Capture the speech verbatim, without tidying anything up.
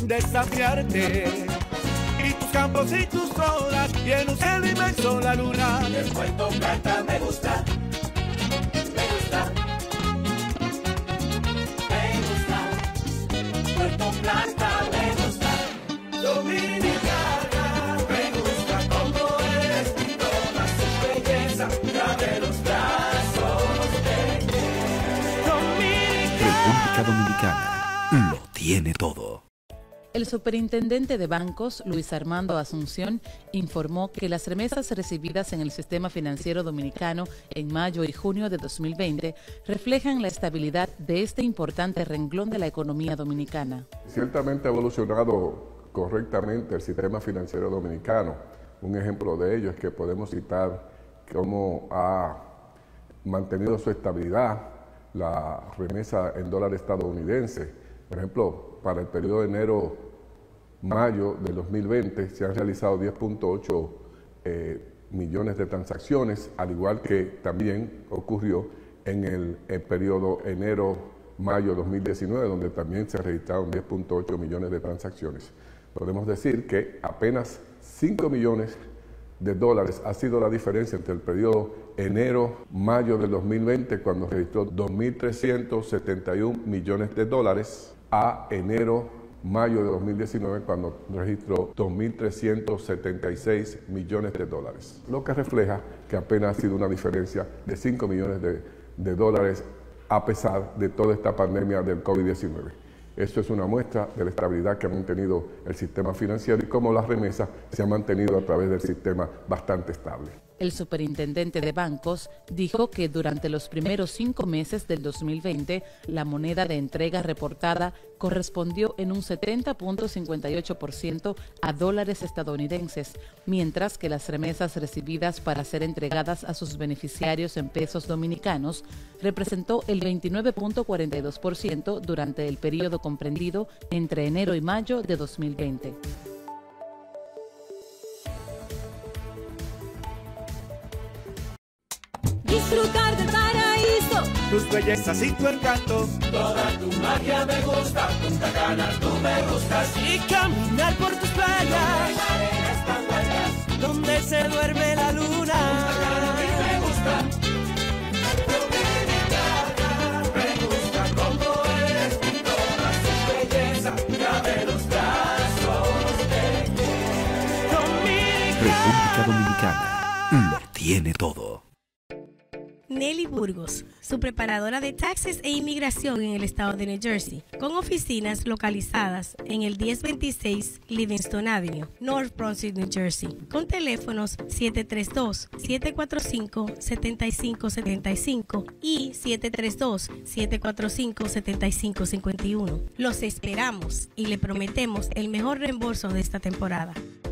pueden desafiarte. Y tus campos y tus zonas, y en un cielo inmenso la luna. El Puerto Plata me gusta, me gusta, me gusta. Puerto Plata me gusta. Dominicana me gusta como eres, toda su belleza, abre los brazos de República Dominicana lo tiene todo. El superintendente de bancos, Luis Armando Asunción, informó que las remesas recibidas en el sistema financiero dominicano en mayo y junio de dos mil veinte reflejan la estabilidad de este importante renglón de la economía dominicana. Ciertamente ha evolucionado correctamente el sistema financiero dominicano. Un ejemplo de ello es que podemos citar cómo ha mantenido su estabilidad la remesa en dólar estadounidense. Por ejemplo, para el periodo de enero-mayo del dos mil veinte se han realizado diez punto ocho eh, millones de transacciones, al igual que también ocurrió en el, el periodo enero-mayo dos mil diecinueve, donde también se registraron diez punto ocho millones de transacciones. Podemos decir que apenas cinco millones de dólares ha sido la diferencia entre el periodo enero-mayo del dos mil veinte, cuando registró dos mil trescientos setenta y un millones de dólares, a enero-mayo de dos mil diecinueve, cuando registró dos mil trescientos setenta y seis millones de dólares. Lo que refleja que apenas ha sido una diferencia de cinco millones de, de dólares a pesar de toda esta pandemia del COVID diecinueve. Esto es una muestra de la estabilidad que ha mantenido el sistema financiero y cómo las remesas se han mantenido a través del sistema bastante estable. El superintendente de bancos dijo que durante los primeros cinco meses del dos mil veinte, la moneda de entrega reportada correspondió en un setenta punto cincuenta y ocho por ciento a dólares estadounidenses, mientras que las remesas recibidas para ser entregadas a sus beneficiarios en pesos dominicanos representó el veintinueve punto cuarenta y dos por ciento durante el periodo comprendido entre enero y mayo de dos mil veinte. Disfrutar del paraíso, Tus bellezas y tu encanto, toda tu magia me gusta, Punta Cana tú me gustas. y caminar por tus playas, Las arenas tan buenas, donde se duerme la luna. a mí me gusta. Dominicana me gusta como eres, toda su belleza, abre los brazos de República Dominicana lo tiene todo. Nelly Burgos, su preparadora de taxes e inmigración en el estado de New Jersey, con oficinas localizadas en el diez veintiséis Livingston Avenue, North Brunswick, New Jersey, con teléfonos siete tres dos, siete cuatro cinco, siete cinco siete cinco y siete tres dos, siete cuatro cinco, siete cinco cinco uno. Los esperamos y le prometemos el mejor reembolso de esta temporada.